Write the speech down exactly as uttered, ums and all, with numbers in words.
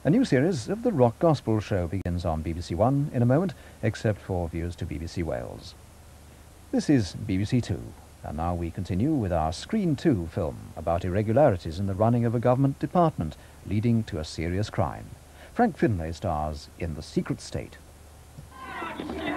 A new series of the Rock Gospel Show begins on B B C One in a moment, except for views to B B C Wales. This is B B C Two, and now we continue with our Screen two film about irregularities in the running of a government department leading to a serious crime. Frank Finlay stars in The Secret State.